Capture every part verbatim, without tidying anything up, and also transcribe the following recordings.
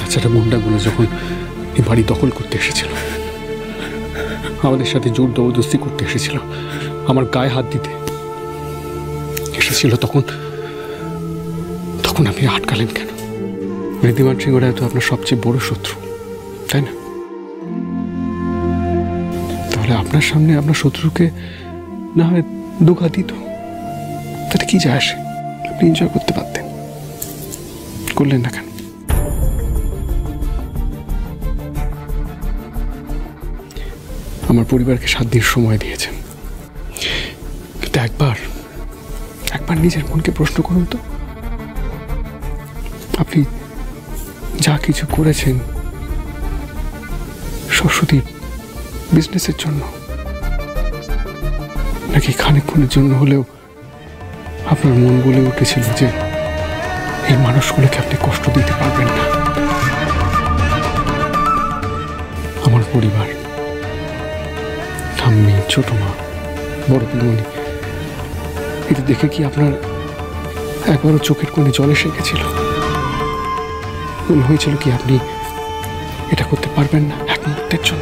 ছাড়া গুন্ডাগুলো যখন এই বাড়ি দখল করতে এসেছিল, আমাদের সাথে জোর জবরদস্তি করতে এসেছিল, আমার গায়ে হাত দিতে এসেছিল, তখন তখন আপনি আটকালেন কেন? ঋদ্ধিমান সিংহ রায় তো আপনার সবচেয়ে বড় শত্রু, তাই না? তাহলে আপনার সামনে আপনার শত্রুকে না হয় ধোঁকা দিত, তাতে কি যায় আসে? আপনি এনজয় করতে পারতেন, করলেন না কেন? আমার পরিবারকে সাত দিন সময় দিয়েছেন, কিন্তু একবার একবার নিজের মনকে প্রশ্ন করুন তো, আপনি যা কিছু করেছেন সরস্বতীর বিজনেসের জন্য, নাকি খানিকক্ষণের জন্য হলেও আপনার মন বলে উঠেছিল যে এই মানুষগুলোকে আপনি কষ্ট দিতে পারবেন না? আমার পরিবার, ঠাম্মি, ছোট মা, বড় পিমনি, এটা দেখে কি আপনার একবারও চোখের কোণে জল এসে গেছিল? মনে হয়েছিল কি আপনি এটা করতে পারবেন না এক মুহূর্তের জন্য?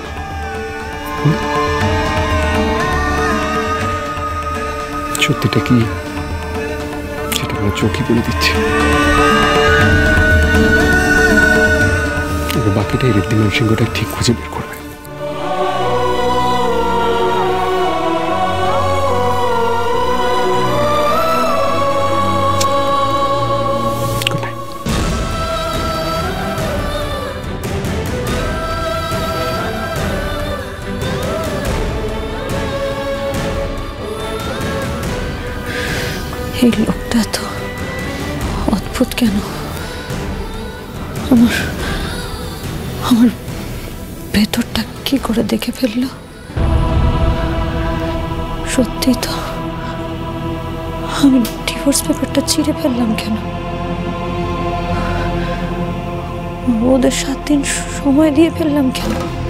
সত্যিটা কি সেটা আমরা চোখই বলে দিচ্ছে। বাকিটাই ঋদ্ধিমান সিংহটা ঠিক খুঁজে বের করবে। এই লোকটা তো অদ্ভুত কেন? আমার আমার ভেতরটা কি করে দেখে ফেললো? সত্যি তো আমি ডিভোর্স পেপারটা ছিঁড়ে ফেললাম কেন? ওদের সাত দিন সময় দিয়ে ফেললাম কেন?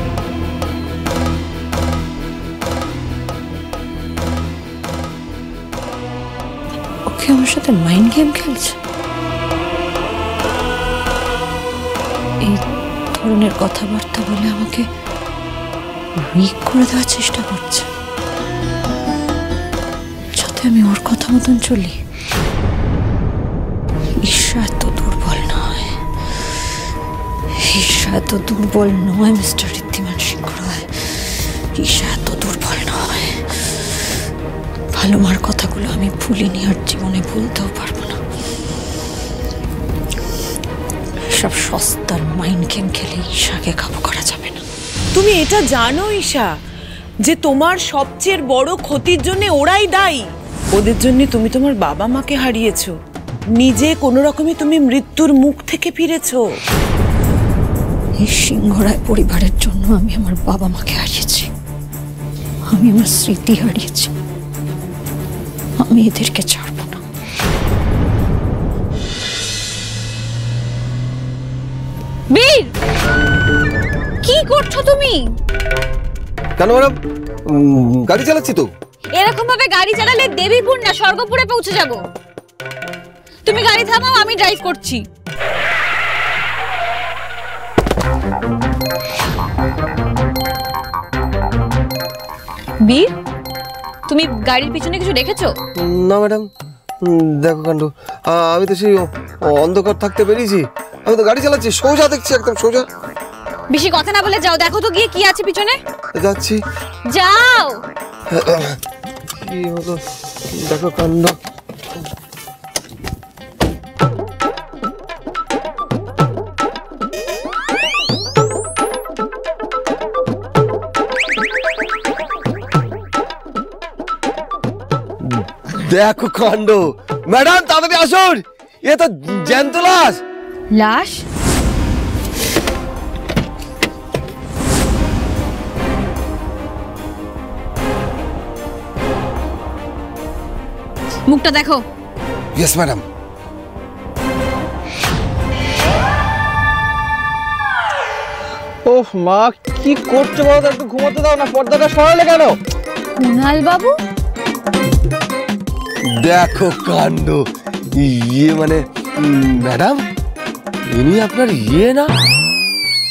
ওকে আমার সাথে মাইন্ড গেম খেলছে। এই ধরনের কথাবার্তা বলে আমাকে উইক করে দেওয়ার চেষ্টা করছে, যাতে আমি ওর কথা মতন চলি। ঈর্ষা এত দুর্বল নয়, ঈর্ষা এত দুর্বল নয় মিস্টার ঋদ্ধিমান সিংহ রায়, ঈর্ষা এত দুর্বল নয়। ভালো মার কথাগুলো আমি ভুলিনি, আর জীবনে ভুলতেও পারবো না। সব সস্তার মাইন্ড গেম খেলে ঈশাকে কাবু করা যাবে না। তুমি এটা জানো ঈশা, যে তোমার সবচেয়ে বড় ক্ষতির জন্য ওরাই দায়ী। ওদের জন্য তুমি তোমার বাবা মাকে হারিয়েছো, নিজে কোনো রকমে তুমি মৃত্যুর মুখ থেকে ফিরেছো। এই সিংহ রায় পরিবারের জন্য আমি আমার বাবা মাকে হারিয়েছি, আমি আমার স্মৃতি হারিয়েছি। আমি এদেরকে ছাড়বো না। বীর, কি করছো তুমি? কেন ম্যাডাম? গাড়ি চালাচ্ছি তো। এরকম ভাবে গাড়ি চালালে দেবীপুর না স্বর্গপুরে পৌঁছে যাব। তুমি গাড়ি থামাও, আমি ড্রাইভ করছি। বীর, তুমি গাড়ির পিছনে কিছু দেখেছো? না ম্যাডাম, দেখো কাণ্ড, আমি তো সেই অন্ধকার থাকতে বেরিয়েছি, আমি তো গাড়ি চালাচ্ছি, সোজা দেখছি, একদম সোজা। বেশি কথা না বলে যাও, দেখো তো গিয়ে কি আছে পিছনে। যাচ্ছি। যাও। কি হলো দেখো কাণ্ড। দেখো কাণ্ড, ম্যাডাম তাড়াতাড়ি আসুন, এ তো জ্যান্ত লাশ। লাশ? মুখটা দেখো। Yes madam. ওহ মা, কি করছো বলো তো, একটু ঘুমোতে দাও না, পর্দাটা সরালে কেন? কুনাল বাবু, দেখো কাণ্ড, ইয়ে মানে ম্যাডাম ইনি আপনার ইয়ে না?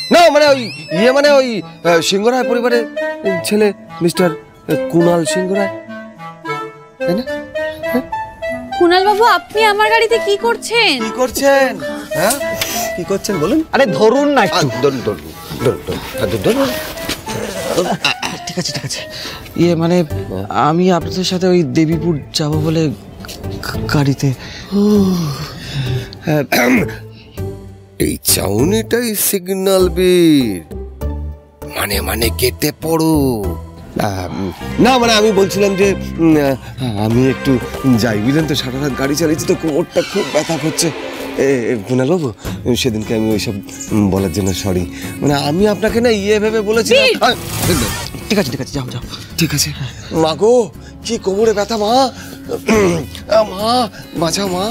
না মানে ওই ইয়ে মানে ওই সিংহ রায় পরিবারের ছেলে মিস্টার কুণাল সিংহ রায়, তাই না? কুণাল বাবু, আপনি আমার গাড়িতে কি করছেন? কি করছেন? হ্যাঁ কি করছেন বলুন? আরে ধরুন না একটু। ধরুন ধরুন ধরুন ধরুন। ঠিক আছে ঠিক আছে। ইয়ে মানে আমি আপনাদের সাথে ওই দেবীপুর যাব বলে গাড়িতে। এই চাউনিটাই সিগন্যাল বীর, মানে মানে কেটে পড়ো। না মানে আমি বলছিলাম যে আমি একটু যাই, বুঝলেন তো, সারা রাত গাড়ি চালিয়েছি তো কোমরটা খুব ব্যথা করছে। কুণাল বাবু, সেদিনকে আমি ওইসব বলার জন্য সরি, মানে আমি আপনাকে না ইয়ে ভেবে বলেছি। ঠিক আছে ঠিক আছে, যাও যাও। ঠিক আছে। মা গো, কি কোমরে ব্যথা মা, মা বাঁচাও মা।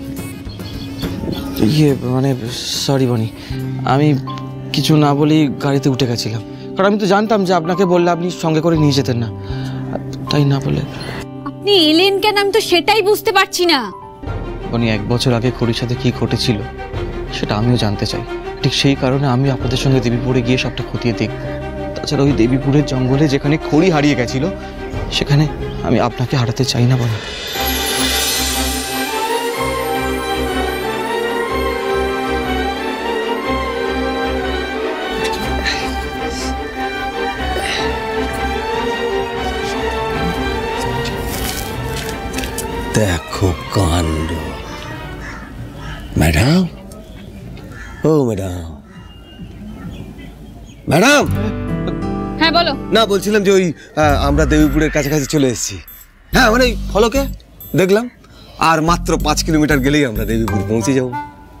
ইয়ে মানে সরি বনি, আমি কিছু না বলেই গাড়িতে উঠে গেছিলাম, কারণ আমি তো জানতাম যে আপনাকে বললে আপনি সঙ্গে করে নিয়ে যেতেন না, তাই না বলে। আপনি এলেন কেন আমি তো সেটাই বুঝতে পারছি না। বনি, এক বছর আগে খড়ির সাথে কি ঘটেছিল সেটা আমিও জানতে চাই, ঠিক সেই কারণে আমি আপনাদের সঙ্গে দেবীপুরে গিয়ে সবটা খতিয়ে দেখব। তাছাড়া ওই দেবীপুরের জঙ্গলে যেখানে খড়ি হারিয়ে গেছিল সেখানে আমি আপনাকে হারাতে চাই না বনি। দেখো কাণ্ড। ম্যাডাম, ও ম্যাডাম, ম্যাডাম। হ্যাঁ বলো। না বলছিলাম যে ওই আমরা দেবীপুরের কাছাকাছি চলে এসেছি। হ্যাঁ মানে ওই ফলকে দেখলাম, আর মাত্র পাঁচ কিলোমিটার গেলেই আমরা দেবীপুর পৌঁছে যাব।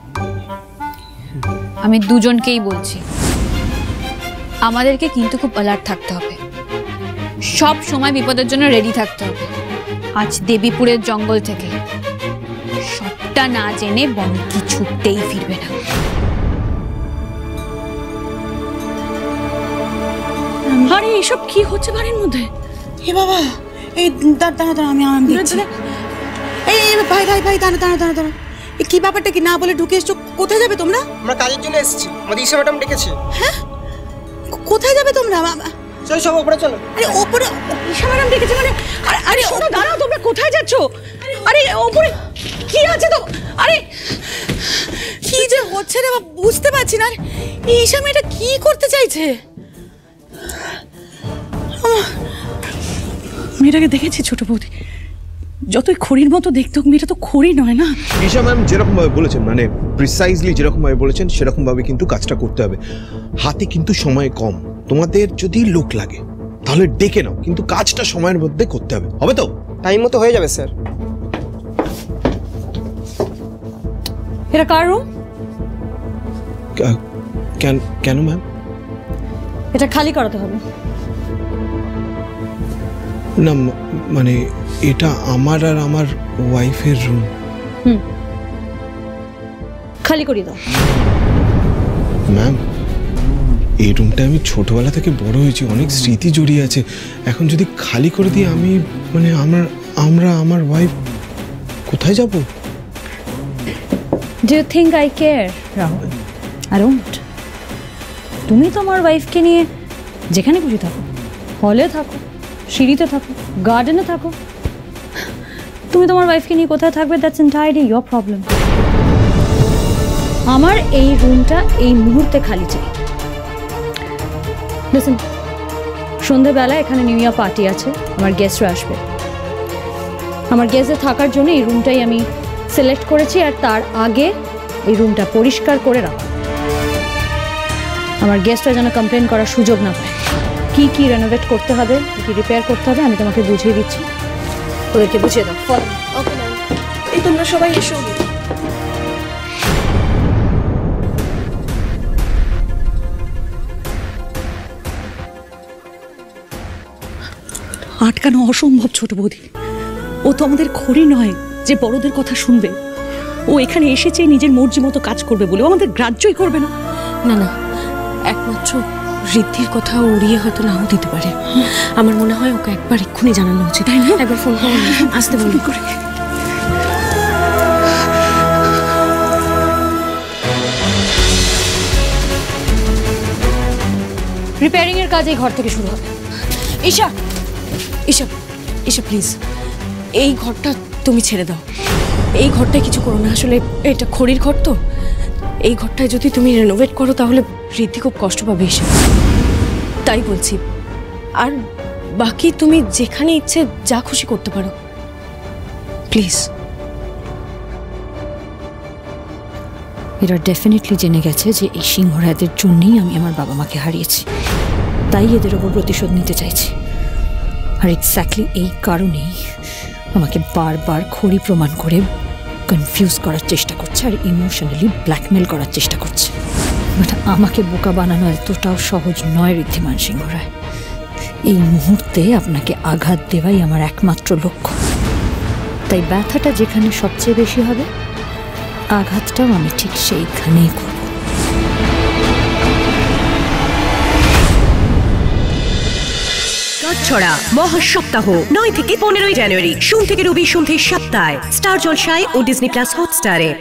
আমি দুজনকেই বলছি, আমাদেরকে কিন্তু খুব অ্যালার্ট থাকতে হবে, সব সময় বিপদের জন্য রেডি থাকতে হবে। আজ দেবীপুরের জঙ্গল থেকে সবটা না জেনে বনি কিছুতেই ফিরবে না। আরে এসব কি হচ্ছে বাড়ির মধ্যে? এ বাবা, এই দাঁড়া দাঁড়া দাঁড়া, আমি আমি দেখছি। এই এই, ভাই ভাই ভাই দাঁড়া দাঁড়া দাঁড়া দাঁড়া, এই কি ব্যাপারটা, কি না বলে ঢুকে এসছো? কোথায় যাবে তোমরা? আমরা কাজের জন্য এসেছি, আমাদের ঈশা ম্যাডাম ডেকেছে। হ্যাঁ, কোথায় যাবে তোমরা? চলো সব উপরে চলো। আরে ওপরে ঈশা ম্যাডাম ডেকেছে মানে? আরে আরে শোনো, দাঁড়াও, তোমরা কোথায় যাচ্ছো? আরে ওপরে কি আছে তো? আরে কি যে হচ্ছে রে বাবা, বুঝতে পারছি না। এই ঈশা মেয়েটা কি করতে চাইছে? মেয়েটাকে দেখেছি ছোট বৌদি, যতই খড়ির মতো দেখতে হোক মেয়েটা তো খড়ি নয় না। ঈশা ম্যাম যেরকম ভাবে বলেছেন, মানে প্রিসাইজলি যেরকম ভাবে বলেছেন সেরকম ভাবে কিন্তু কাজটা করতে হবে। হাতে কিন্তু সময় কম, তোমাদের যদি লোক লাগে তাহলে ডেকে নাও, কিন্তু কাজটা সময়ের মধ্যে করতে হবে। হবে তো? টাইম মতো হয়ে যাবে স্যার। এটা কার রুম? কেন কেন ম্যাম? এটা খালি করাতে হবে। না মানে এটা আমার আর আমার ওয়াইফের রুম। হুম, খালি করিয়ে দাও। ম্যাম, এই রুমটা আমি ছোটবেলা থেকে বড় হয়েছি, অনেক স্মৃতি জড়িয়ে আছে। এখন যদি খালি করে দিই আমি, মানে আমার আমরা আমার ওয়াইফ কোথায় যাব? Do you think I care Rahul? I don't. তুমি তোমার ওয়াইফকে নিয়ে যেখানে খুশি থাকো, হলে থাকো, সিঁড়িতে থাকো, গার্ডেনে থাকো, তুমি তোমার ওয়াইফকে নিয়ে কোথায় থাকবে, দ্যাটস এন্টায়ারলি ইয়োর প্রবলেম। আমার এই রুমটা এই মুহূর্তে খালি চাই। লিসেন, সন্ধ্যেবেলা এখানে নিউ ইয়ার পার্টি আছে, আমার গেস্টরা আসবে। আমার গেস্টে থাকার জন্য এই রুমটাই আমি সিলেক্ট করেছি, আর তার আগে এই রুমটা পরিষ্কার করে রাখো। আমার গেস্টরা যেন কমপ্লেন করার সুযোগ না পায়। কি কি রেনোভেট করতে হবে, কি কি রিপেয়ার করতে হবে আমি তোমাকে বুঝিয়ে দিচ্ছি, ওদেরকে বুঝিয়ে দাও। ফলো। ওকে ম্যাম, এই তোমরা সবাই এসো। আটকানো অসম্ভব ছোট বৌদি। ও তো আমাদের খড়ি নয় যে বড়দের কথা শুনবে। ও এখানে এসেছে নিজের মর্জি মতো কাজ করবে বলে, ও আমাদের গ্রাহ্যই করবে না। না না, একমাত্র ঋদ্ধির কথা উড়িয়ে হয়তো নাও দিতে পারে। আমার মনে হয় ওকে একবার এক্ষুনি জানানো উচিত। তাই না? একবার ফোন করে আসতে বলি করে। রিপেয়ারিং এর কাজ এই ঘর থেকে শুরু হবে। ঈশা ঈশা ঈশা প্লিজ, এই ঘরটা তুমি ছেড়ে দাও। এই ঘরটায় কিছু করো না, আসলে এটা খড়ির ঘর তো। এই ঘরটায় যদি তুমি রেনোভেট করো তাহলে ঋদ্ধি খুব কষ্ট পাবে ঈশা, তাই বলছি। আর বাকি তুমি যেখানে ইচ্ছে যা খুশি করতে পারো, প্লিজ। এরা ডেফিনেটলি জেনে গেছে যে এই সিংহরায়দের জন্যই আমি আমার বাবা মাকে হারিয়েছি, তাই এদের ওপর প্রতিশোধ নিতে চাইছি। আর এক্স্যাক্টলি এই কারণেই আমাকে বারবার খড়ি প্রমাণ করে কনফিউজ করার চেষ্টা করছে আর ইমোশনালি ব্ল্যাকমেল করার চেষ্টা করছে। বাট আমাকে বোকা বানানো এতটাও সহজ নয় ঋদ্ধিমান সিংহ রায়। এই মুহূর্তে আপনাকে আঘাত দেওয়াই আমার একমাত্র লক্ষ্য। তাই ব্যথাটা যেখানে সবচেয়ে বেশি হবে, আঘাতটাও আমি ঠিক সেইখানেই করব। ছড়া মহাসপ্তাহ নয় থেকে পনেরোই জানুয়ারি, সোম থেকে রবি সন্ধ্যে সাতটায় স্টার জলসায় ও ডিজনি প্লাস হটস্টারে।